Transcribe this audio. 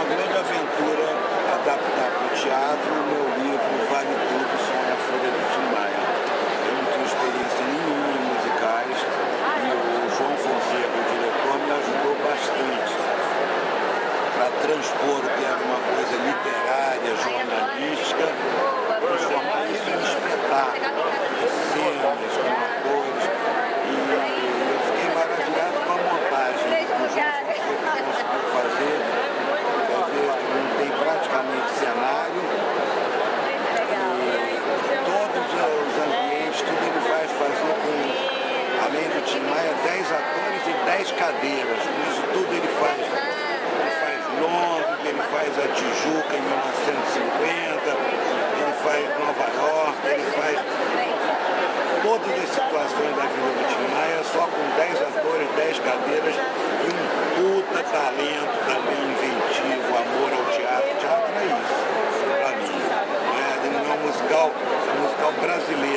uma grande aventura adaptar para o teatro o meu livro Vale Tudo, Som na Folha do Tim Maia. Eu não tinha experiência nenhuma em musicais e o João Fonseca, o diretor, me ajudou bastante para transpor o que era uma coisa literária, jornalística, transformar isso em espetáculo, em cenas, com atores. E eu fiquei maravilhado com a montagem que o João Fonseca conseguiu fazer. Não tem praticamente cenário e todos os ambientes, tudo ele faz fazer com, além do Tim Maia, 10 atores e 10 cadeiras. Isso tudo ele faz. Ele faz Londres, ele faz a Tijuca em 1950, ele faz Nova York, ele faz todas as situações da vida do Tim Maia só com 10 atores, 10 cadeiras e um puta talento também inventivo, amor ao teatro. Teatro é isso, pra mim. É um musical brasileiro.